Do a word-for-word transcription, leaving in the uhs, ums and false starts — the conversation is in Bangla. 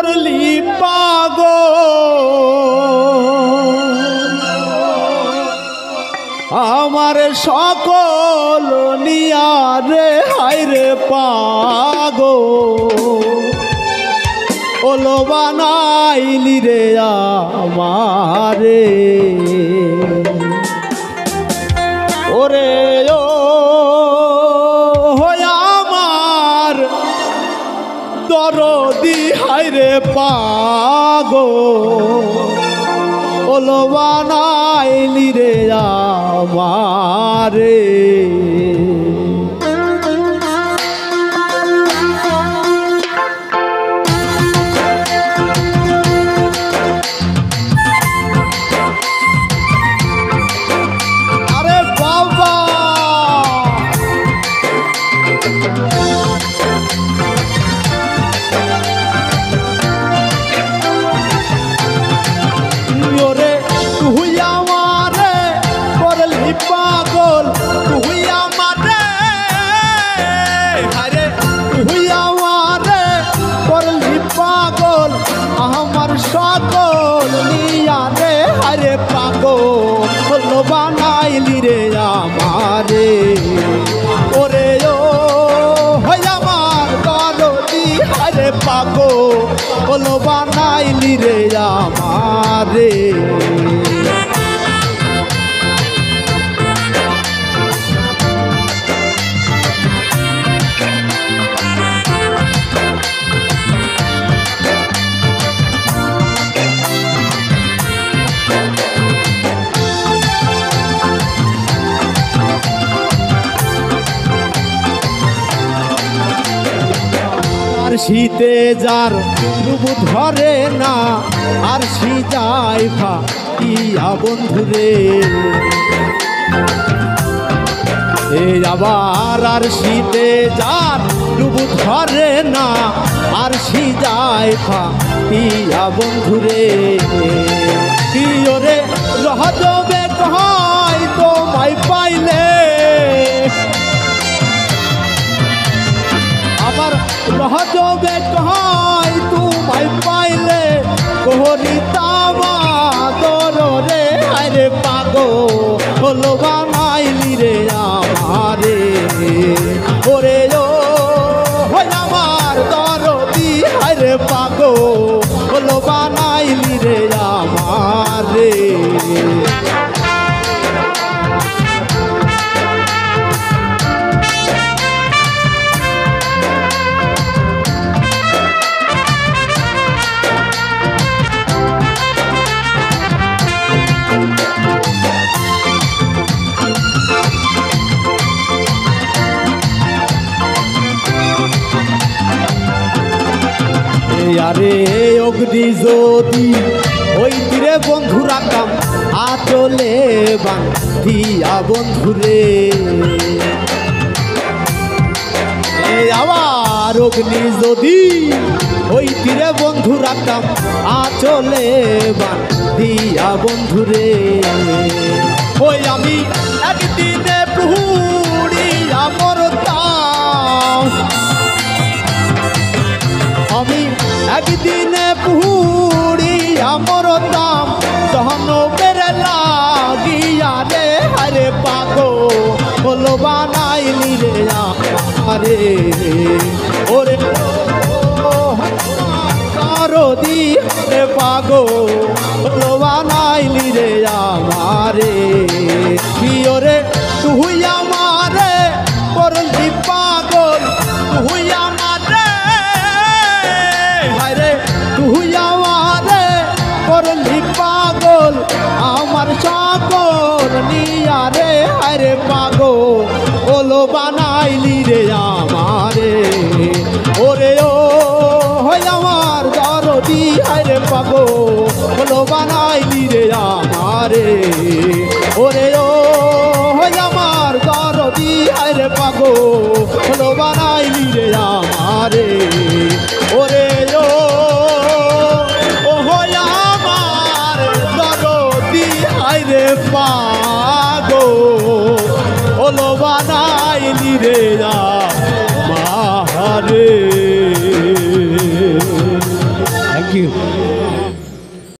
করলি পাগল আমার সকল নিয়া রে হায়রে পাগল ওলো বানাইলি রে আমারে ওরে ও আমার দরদি হায়রে পাগল ওলো বানাইলি রে আমারে পাগল তুই আমারে আরে তুই আমারে করলি পাগল আমার সকল নিয়া রে আরে পাগল হলো বানাইলি রে আমারে ওরে ও হয় আমার দরদি আরে পাগল হলো বানাইলি রে আমারে শীতে যার ডুবু ধরে না আর শী যায় ফাটিয়া বন্ধুরে এই আবার আর শীতে যার ডুবু ধরে না আর শী যায় ফাটিয়া বন্ধুরে ওরে রহজবে কয় তোমায় পাইলে আবার রহজবে কয় তোমায় পাইলে কোহরি তামা তোর রে আরে পাগল হলো বানাইলি রে আমারে ওরে ও হয় আমার দরদি আরে পাগল হলো বানাইলি রে আমারে আরে অগ্নি যদি ওই তীরে বন্ধু রাখাম আচলে বান্ধিয়া বন্ধুরে আবার অগ্নি যদি ওই তীরে বন্ধু রাখাম আচলে বান্ধিয়া বন্ধুরে ওই আমি একদিনে পুড়িয়া মরতাম আমি একদিনে পুড়িয়া মরতাম তখন বেড়ে লাগিয়া রে আরে পাগল হলো বানাইলি রে আরে ওরে দরদি রে পাগল হলো বানাইলি রে আমারে ওরে তুই আমারে করলি পাগল তুই আমারে তুই আমারে করলি পাগল আমার সকল নিয়া রে আরে পাগল ওলো বানাইলি রে আমারে ওরে ও হয় আমার দরদি আরে পাগল ওলো বানাইলি রে আমারে ওরে ও হয় আমার দরদি আরে পাগল ওলো বানাইলি রে আমারে ওরে ও পাগল ওলো বানাইলি রে আমারে। ইউ।